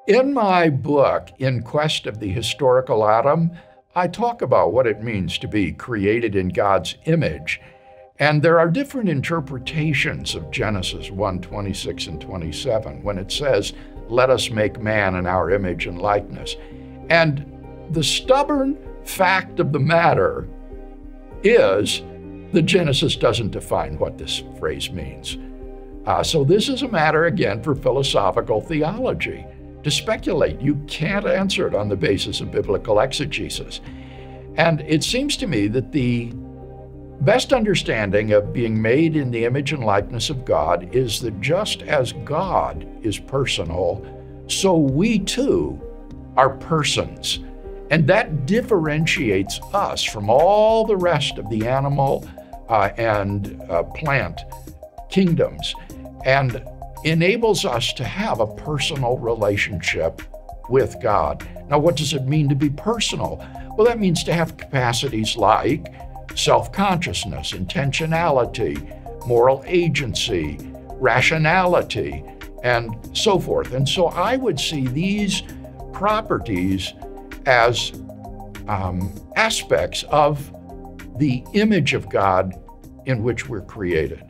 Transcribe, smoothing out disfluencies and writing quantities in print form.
In my book, In Quest of the Historical Adam, I talk about what it means to be created in God's image. And there are different interpretations of Genesis 1:26 and 27 when it says, "Let us make man in our image and likeness." And the stubborn fact of the matter is that Genesis doesn't define what this phrase means. So this is a matter, again, for philosophical theology. To speculate, you can't answer it on the basis of biblical exegesis. And it seems to me that the best understanding of being made in the image and likeness of God is that just as God is personal, so we too are persons. And that differentiates us from all the rest of the animal and plant kingdoms and enables us to have a personal relationship with God. Now, what does it mean to be personal? Well, that means to have capacities like self-consciousness, intentionality, moral agency, rationality, and so forth. And so I would see these properties as aspects of the image of God in which we're created.